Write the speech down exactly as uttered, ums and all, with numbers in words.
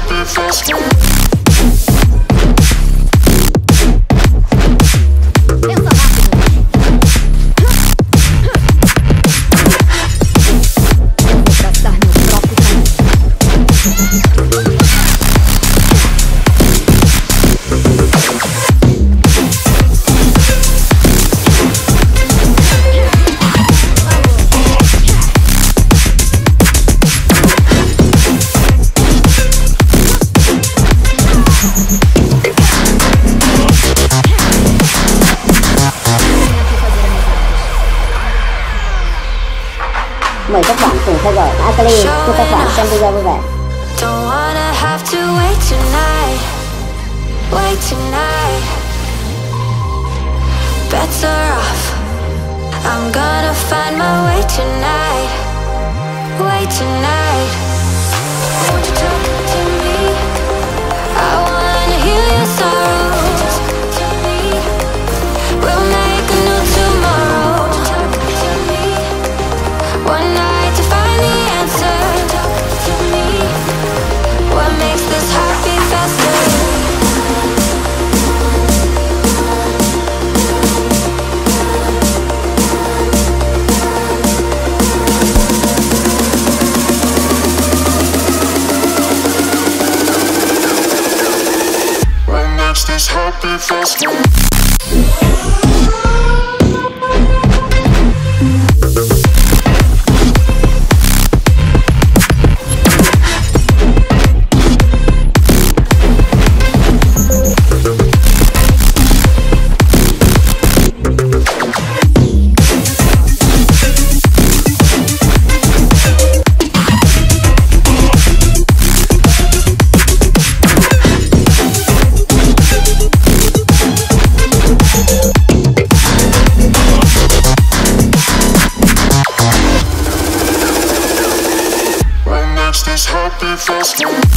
happy fast. Mời các bạn cùng theo dõi AKALI chúc các bạn xem video vui vẻ. Don't wanna have to wait tonight, wait tonight. Better off, I'm gonna find my way tonight, way tonight. Won't you talk to me? I wanna heal your sorrows. Talk to me. We'll make a new tomorrow. Talk to me. One night to find the answer. Talk to me. What makes this happy faster? What makes this happy faster? This happy fast.